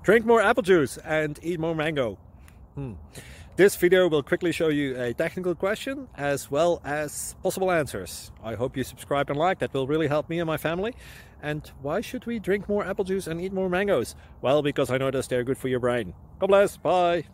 Drink more apple juice and eat more mango. This video will quickly show you a technical question as well as possible answers. I hope you subscribe and like, that will really help me and my family. And why should we drink more apple juice and eat more mangoes? Well, because I noticed they're good for your brain. God bless, bye.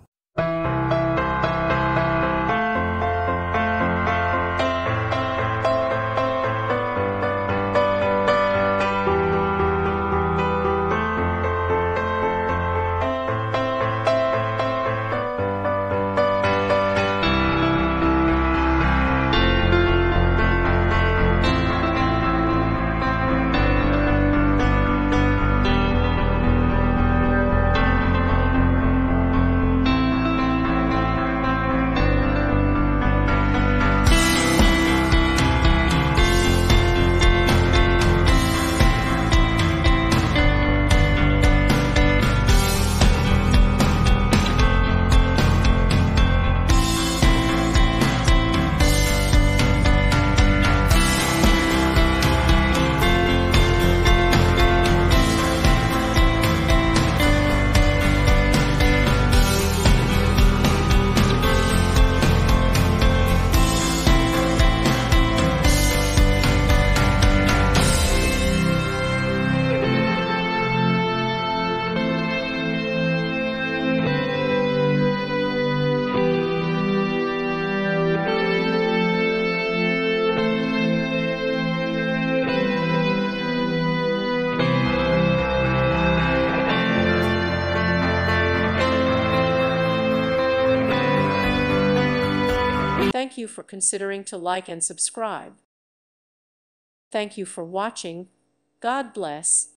Thank you for considering to like and subscribe. Thank you for watching. God bless.